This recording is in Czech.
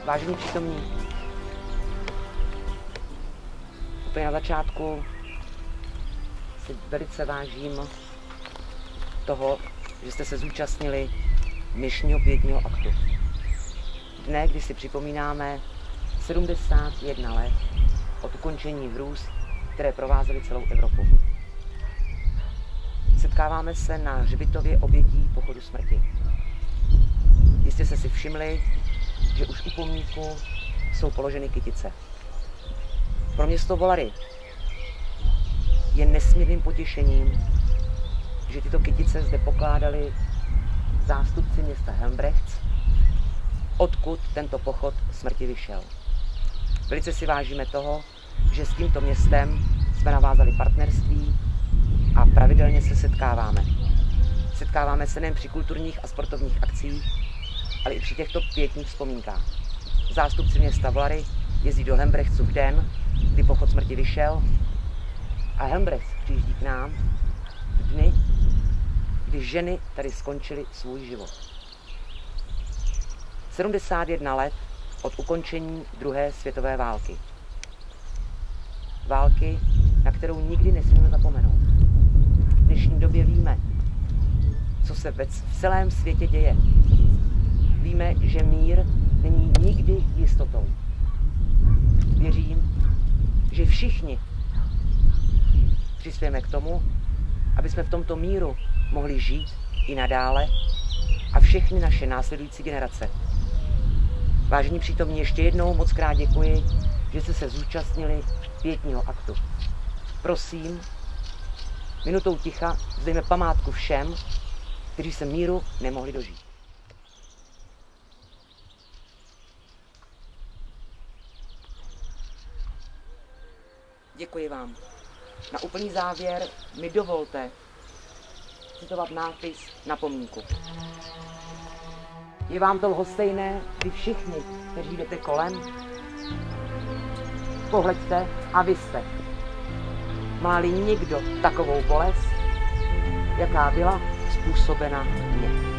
Vážení přítomní, úplně na začátku si velice vážím toho, že jste se zúčastnili dnešního pietního aktu. Dne, kdy si připomínáme 71 let od ukončení hrůz, které provázely celou Evropu. Setkáváme se na hřbitově obětí pochodu smrti. Jistě jste si všimli, že už u pomníku jsou položeny kytice. Pro město Volary je nesmírným potěšením, že tyto kytice zde pokládali zástupci města Helmbrechts, odkud tento pochod smrti vyšel. Velice si vážíme toho, že s tímto městem jsme navázali partnerství a pravidelně se setkáváme. Setkáváme se nejen při kulturních a sportovních akcích, ale i při těchto pietních vzpomínkách. Zástupci města Volary jezdí do Helmbrechtsu v den, kdy pochod smrti vyšel, a Helmbrechts přijíždí k nám v dny, kdy ženy tady skončily svůj život. 71 let od ukončení druhé světové války. Války, na kterou nikdy nesmíme zapomenout. V dnešní době víme, co se v celém světě děje. Víme, že mír není nikdy jistotou. Věřím, že všichni přispějeme k tomu, aby jsme v tomto míru mohli žít i nadále a všechny naše následující generace. Vážení přítomní, ještě jednou moc krát děkuji, že jste se zúčastnili pietního aktu. Prosím, minutou ticha vzdejme památku všem, kteří se míru nemohli dožít. Děkuji vám. Na úplný závěr mi dovolte citovat nápis na pomníku. Je vám to lhostejné, vy všichni, kteří jdete kolem? Pohleďte a vy jste. Má-li někdo takovou bolest, jaká byla způsobena mně.